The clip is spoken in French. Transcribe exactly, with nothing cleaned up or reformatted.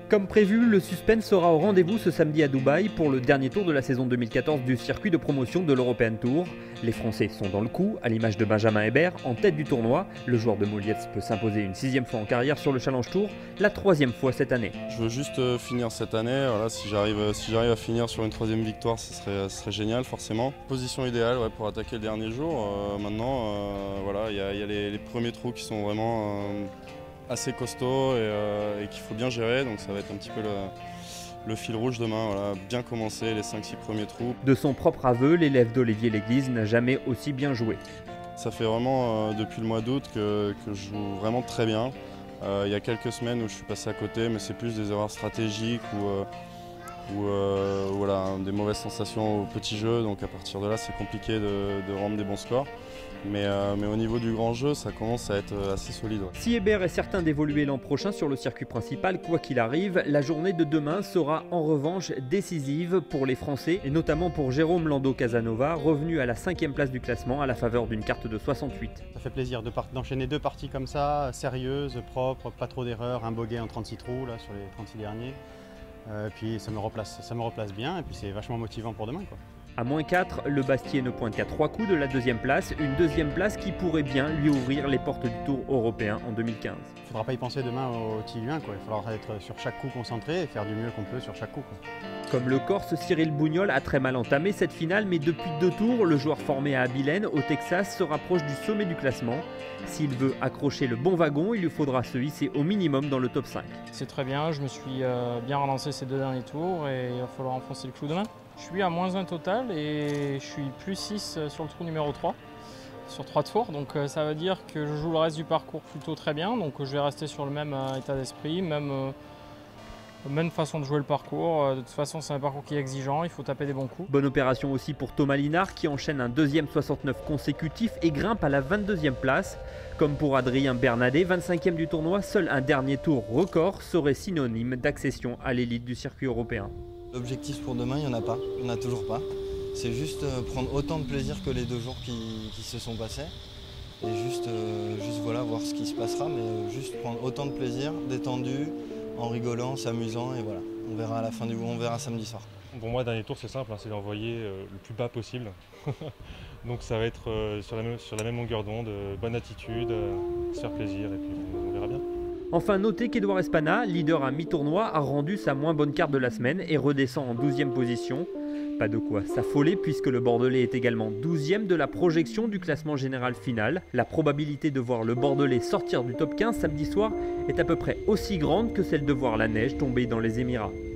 Comme prévu, le suspense sera au rendez-vous ce samedi à Dubaï pour le dernier tour de la saison deux mille quatorze du circuit de promotion de l'European Tour. Les Français sont dans le coup, à l'image de Benjamin Hébert, en tête du tournoi. Le joueur de Molietz peut s'imposer une sixième fois en carrière sur le Challenge Tour, la troisième fois cette année. Je veux juste euh, finir cette année. Voilà, si j'arrive si j'arrive à finir sur une troisième victoire, ce serait, ce serait génial forcément. Position idéale ouais, pour attaquer le dernier jour. Euh, maintenant, euh, voilà, il y a, y a les, les premiers trous qui sont vraiment euh, assez costauds et, euh, et qu'il faut bien gérer, donc ça va être un petit peu le, le fil rouge demain, voilà, bien commencer les cinq six premiers trous. De son propre aveu, l'élève d'Olivier Léglise n'a jamais aussi bien joué. Ça fait vraiment euh, depuis le mois d'août que, que je joue vraiment très bien. Euh, il y a quelques semaines où je suis passé à côté, mais c'est plus des erreurs stratégiques ou, euh, ou euh, voilà, des mauvaises sensations au petit jeu, donc à partir de là c'est compliqué de, de rendre des bons scores. Mais, euh, mais au niveau du grand jeu, ça commence à être assez solide. Ouais. Si Hébert est certain d'évoluer l'an prochain sur le circuit principal, quoi qu'il arrive, la journée de demain sera en revanche décisive pour les Français, et notamment pour Jérôme Lando Casanova, revenu à la cinquième place du classement à la faveur d'une carte de soixante-huit. Ça fait plaisir d'enchaîner deux parties comme ça, sérieuses, propres, pas trop d'erreurs, un bogey en trente-six trous là, sur les trente-six derniers. Euh, puis ça me replace, ça me replace bien, et puis c'est vachement motivant pour demain, quoi. À moins quatre, le Bastier ne pointe qu'à trois coups de la deuxième place, une deuxième place qui pourrait bien lui ouvrir les portes du Tour européen en deux mille quinze. Il ne faudra pas y penser demain au Tilluen, quoi. Il faudra être sur chaque coup concentré et faire du mieux qu'on peut sur chaque coup, quoi. Comme le Corse, Cyril Bougnol a très mal entamé cette finale, mais depuis deux tours, le joueur formé à Abilene, au Texas, se rapproche du sommet du classement. S'il veut accrocher le bon wagon, il lui faudra se hisser au minimum dans le top cinq. C'est très bien, je me suis bien relancé ces deux derniers tours et il va falloir enfoncer le clou demain. Je suis à moins un total et je suis plus six sur le trou numéro trois, sur trois tours. Donc ça veut dire que je joue le reste du parcours plutôt très bien. Donc je vais rester sur le même état d'esprit, même, même façon de jouer le parcours. De toute façon, c'est un parcours qui est exigeant, il faut taper des bons coups. Bonne opération aussi pour Thomas Linard qui enchaîne un deuxième soixante-neuf consécutif et grimpe à la vingt-deuxième place. Comme pour Adrien Bernadet, vingt-cinquième du tournoi, seul un dernier tour record serait synonyme d'accession à l'élite du circuit européen. L'objectif pour demain, il n'y en a pas, il n'y en a toujours pas. C'est juste euh, prendre autant de plaisir que les deux jours qui, qui se sont passés. Et juste, euh, juste voilà, voir ce qui se passera, mais euh, juste prendre autant de plaisir, détendu, en rigolant, s'amusant, et voilà. On verra à la fin du on verra samedi soir. Pour moi, dernier tour, c'est simple, hein, c'est d'envoyer euh, le plus bas possible. Donc ça va être euh, sur, la même, sur la même longueur d'onde, euh, bonne attitude, euh, se faire plaisir, et puis on verra bien. Enfin, notez qu'Edouard Espana, leader à mi-tournoi, a rendu sa moins bonne carte de la semaine et redescend en douzième position. Pas de quoi s'affoler puisque le Bordelais est également douzième de la projection du classement général final. La probabilité de voir le Bordelais sortir du top quinze samedi soir est à peu près aussi grande que celle de voir la neige tomber dans les Émirats.